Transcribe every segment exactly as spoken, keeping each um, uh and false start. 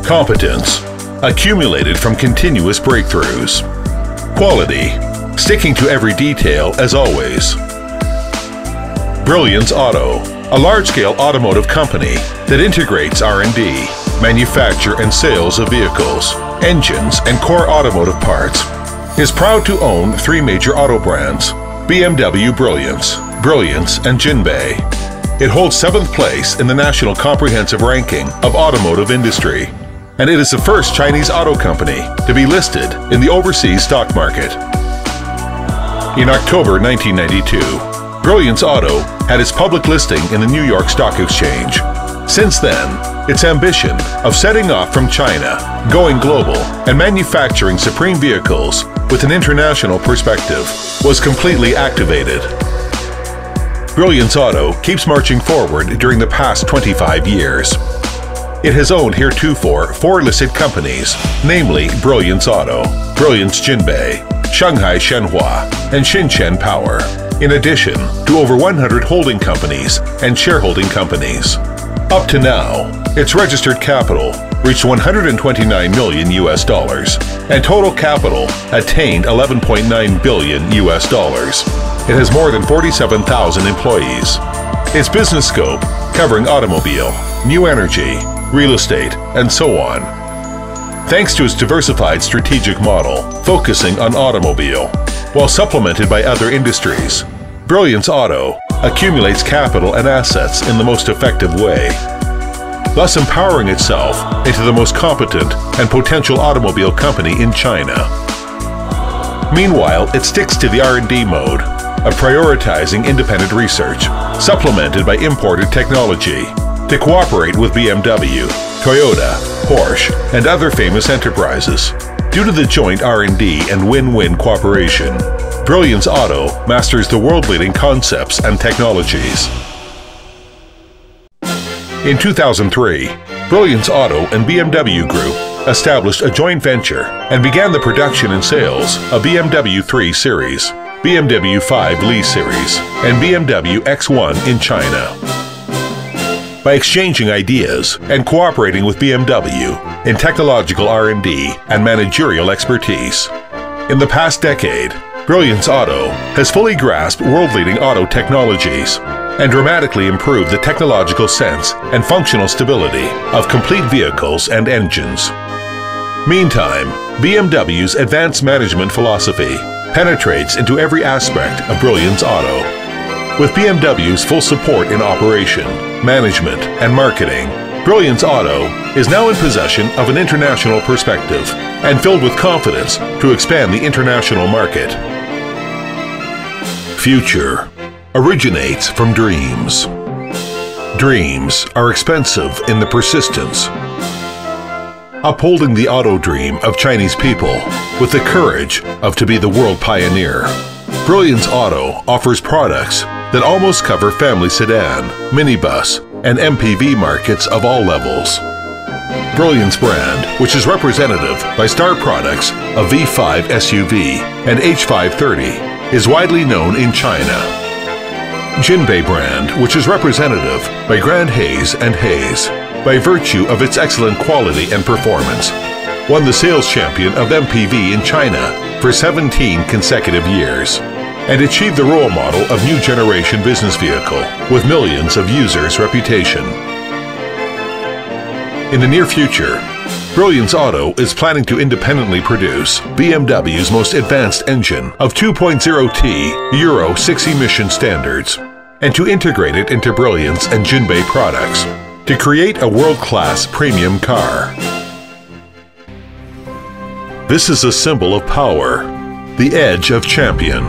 Competence, accumulated from continuous breakthroughs. Quality, sticking to every detail as always. Brilliance Auto, a large-scale automotive company that integrates R and D, manufacture and sales of vehicles, engines, and core automotive parts, is proud to own three major auto brands: B M W Brilliance, Brilliance, and Jinbei. It holds seventh place in the National Comprehensive Ranking of Automotive Industry, and it is the first Chinese auto company to be listed in the overseas stock market. In October nineteen ninety-two, Brilliance Auto had its public listing in the New York Stock Exchange. Since then, its ambition of setting off from China, going global, and manufacturing supreme vehicles with an international perspective was completely activated. Brilliance Auto keeps marching forward during the past twenty-five years. It has owned heretofore four listed companies, namely Brilliance Auto, Brilliance Jinbei, Shanghai Shenhua, and Shenzhen Power, in addition to over one hundred holding companies and shareholding companies. Up to now, its registered capital reached one hundred twenty-nine million U S dollars, and total capital attained eleven point nine billion U S dollars. It has more than forty-seven thousand employees. Its business scope, covering automobile, new energy, real estate, and so on. Thanks to its diversified strategic model, focusing on automobile, while supplemented by other industries, Brilliance Auto accumulates capital and assets in the most effective way, thus empowering itself into the most competent and potential automobile company in China. Meanwhile, it sticks to the R and D mode of prioritizing independent research, supplemented by imported technology, to cooperate with B M W, Toyota, Porsche, and other famous enterprises. Due to the joint R and D and win-win cooperation, Brilliance Auto masters the world-leading concepts and technologies. In two thousand three, Brilliance Auto and B M W Group established a joint venture and began the production and sales of B M W three Series, B M W five Li Series, and B M W X one in China. By exchanging ideas and cooperating with B M W in technological R and D and managerial expertise, in the past decade, Brilliance Auto has fully grasped world-leading auto technologies and dramatically improved the technological sense and functional stability of complete vehicles and engines. Meantime, B M W's advanced management philosophy penetrates into every aspect of Brilliance Auto. With B M W's full support in operation, management, and marketing, Brilliance Auto is now in possession of an international perspective and filled with confidence to expand the international market. Future originates from dreams. Dreams are expensive in the persistence. Upholding the auto dream of Chinese people with the courage of to be the world pioneer, Brilliance Auto offers products that almost cover family sedan, minibus, and M P V markets of all levels. Brilliance brand, which is representative by star products of V five S U V and H five thirty, is widely known in China. Jinbei brand, which is representative by Grand Haze and Haze, by virtue of its excellent quality and performance, won the sales champion of M P V in China for seventeen consecutive years, and achieved the role model of new generation business vehicle with millions of users' reputation. In the near future, Brilliance Auto is planning to independently produce B M W's most advanced engine of two point oh T Euro six emission standards, and to integrate it into Brilliance and Jinbei products to create a world-class premium car. This is a symbol of power, the edge of champion.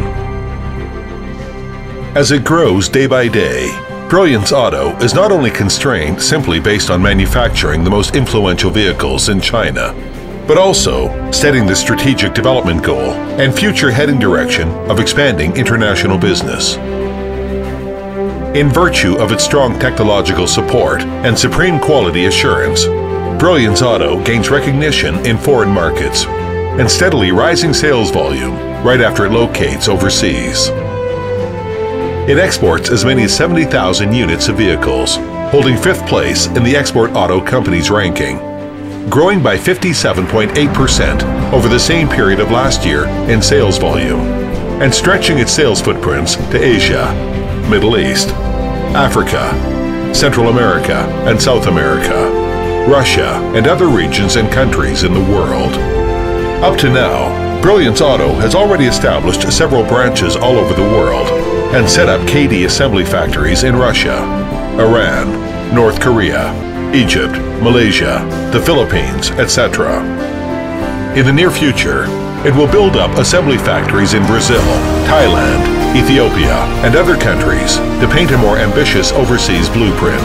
As it grows day by day, Brilliance Auto is not only constrained simply based on manufacturing the most influential vehicles in China, but also setting the strategic development goal and future heading direction of expanding international business. In virtue of its strong technological support and supreme quality assurance, Brilliance Auto gains recognition in foreign markets and steadily rising sales volume right after it locates overseas. It exports as many as seventy thousand units of vehicles, holding fifth place in the Export Auto Companies ranking. growing by fifty-seven point eight percent over the same period of last year in sales volume, and stretching its sales footprints to Asia, Middle East, Africa, Central America and South America, Russia, and other regions and countries in the world. Up to now, Brilliance Auto has already established several branches all over the world and set up K D assembly factories in Russia, Iran, North Korea, Egypt, Malaysia, the Philippines, et cetera. In the near future, it will build up assembly factories in Brazil, Thailand, Ethiopia, and other countries to paint a more ambitious overseas blueprint.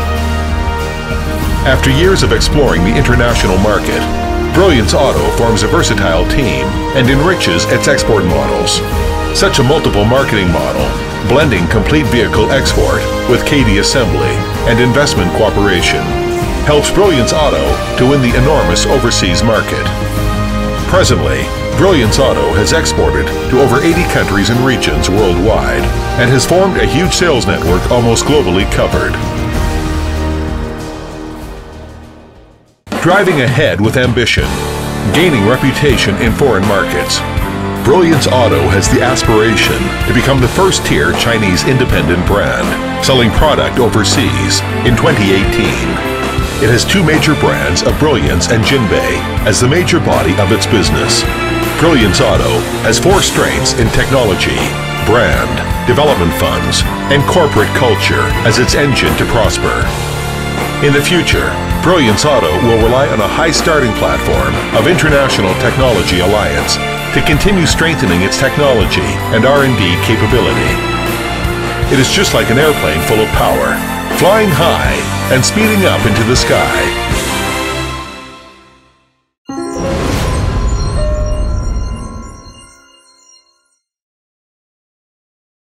After years of exploring the international market, Brilliance Auto forms a versatile team and enriches its export models. Such a multiple marketing model, blending complete vehicle export with K D assembly and investment cooperation, helps Brilliance Auto to win the enormous overseas market. Presently, Brilliance Auto has exported to over eighty countries and regions worldwide and has formed a huge sales network almost globally covered. Driving ahead with ambition, gaining reputation in foreign markets, Brilliance Auto has the aspiration to become the first-tier Chinese independent brand, selling product overseas in twenty eighteen. It has two major brands of Brilliance and Jinbei as the major body of its business. Brilliance Auto has four strengths in technology, brand, development funds, and corporate culture as its engine to prosper. In the future, Brilliance Auto will rely on a high starting platform of International Technology Alliance to continue strengthening its technology and R and D capability. It is just like an airplane full of power, flying high and speeding up into the sky.